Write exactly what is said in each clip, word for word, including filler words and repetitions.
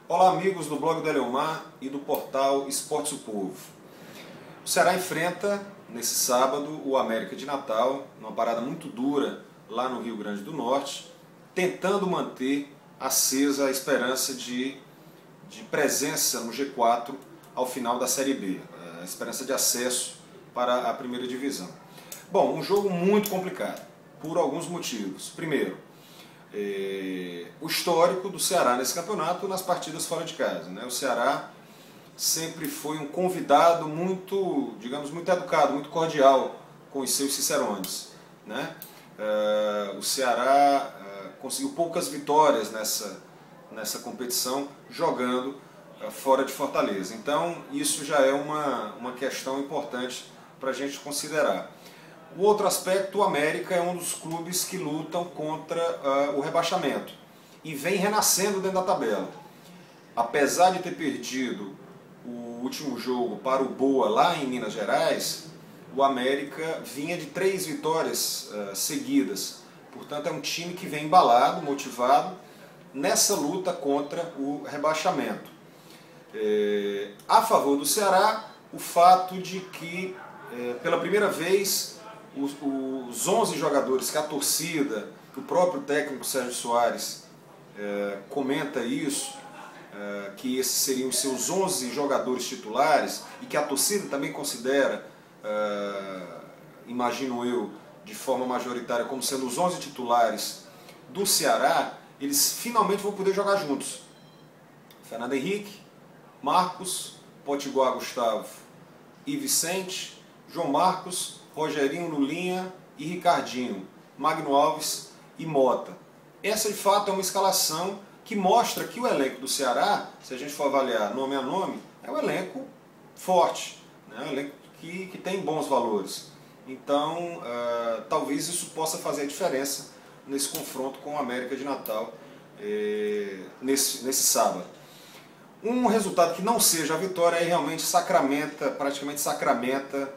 Olá, amigos do blog do Eleomar e do portal Esportes do Povo. O Ceará enfrenta, nesse sábado, o América de Natal, numa parada muito dura lá no Rio Grande do Norte, tentando manter acesa a esperança de, de presença no G quatro ao final da Série B, a esperança de acesso para a primeira divisão. Bom, um jogo muito complicado, por alguns motivos. Primeiro, É, o histórico do Ceará nesse campeonato nas partidas fora de casa, né? O Ceará sempre foi um convidado muito, digamos, muito educado, muito cordial com os seus cicerones, né? Uh, o Ceará uh, conseguiu poucas vitórias nessa, nessa competição jogando uh, fora de Fortaleza. Então isso já é uma, uma questão importante para a gente considerar. O outro aspecto, o América é um dos clubes que lutam contra uh, o rebaixamento e vem renascendo dentro da tabela. Apesar de ter perdido o último jogo para o Boa lá em Minas Gerais, o América vinha de três vitórias uh, seguidas. Portanto, é um time que vem embalado, motivado, nessa luta contra o rebaixamento. É, a favor do Ceará, o fato de que, é, pela primeira vez, os onze jogadores que a torcida, o próprio técnico Sérgio Soares é, comenta isso, é, que esses seriam os seus onze jogadores titulares e que a torcida também considera, é, imagino eu, de forma majoritária como sendo os onze titulares do Ceará, eles finalmente vão poder jogar juntos. Fernando Henrique, Marcos, Potiguar Gustavo e Vicente, João Marcos, Rogerinho, Lulinha e Ricardinho, Magno Alves e Mota. Essa de fato é uma escalação que mostra que o elenco do Ceará, se a gente for avaliar nome a nome, é um elenco forte, né? Um elenco que, que tem bons valores. Então, uh, talvez isso possa fazer a diferença nesse confronto com o América de Natal eh, nesse, nesse sábado. Um resultado que não seja a vitória aí realmente sacramenta, praticamente sacramenta,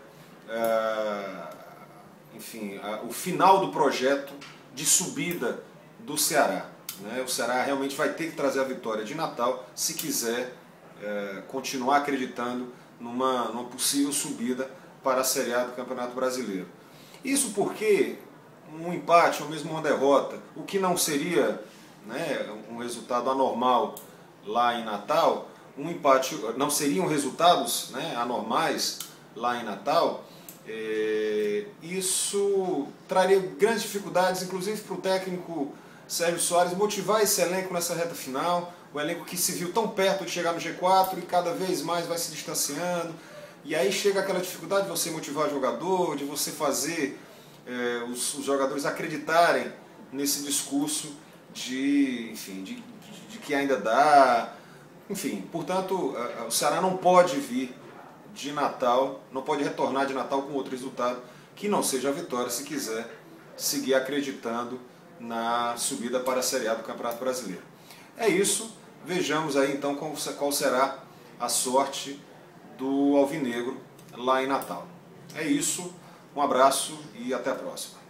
Uh, enfim, uh, o final do projeto de subida do Ceará, né? O Ceará realmente vai ter que trazer a vitória de Natal se quiser uh, continuar acreditando numa, numa possível subida para a Série A do Campeonato Brasileiro. Isso porque um empate ou mesmo uma derrota, o que não seria, né, um resultado anormal lá em Natal, um empate não seriam resultados, né, anormais lá em Natal. É, isso traria grandes dificuldades, inclusive para o técnico Sérgio Soares, motivar esse elenco nessa reta final, o elenco que se viu tão perto de chegar no G quatro e cada vez mais vai se distanciando, e aí chega aquela dificuldade de você motivar o jogador, de você fazer é, os, os jogadores acreditarem nesse discurso de, enfim, de, de, de que ainda dá, enfim, portanto o Ceará não pode vir de Natal, não pode retornar de Natal com outro resultado que não seja a vitória se quiser seguir acreditando na subida para a Série A do Campeonato Brasileiro. É isso, vejamos aí então qual será a sorte do Alvinegro lá em Natal. É isso, um abraço e até a próxima.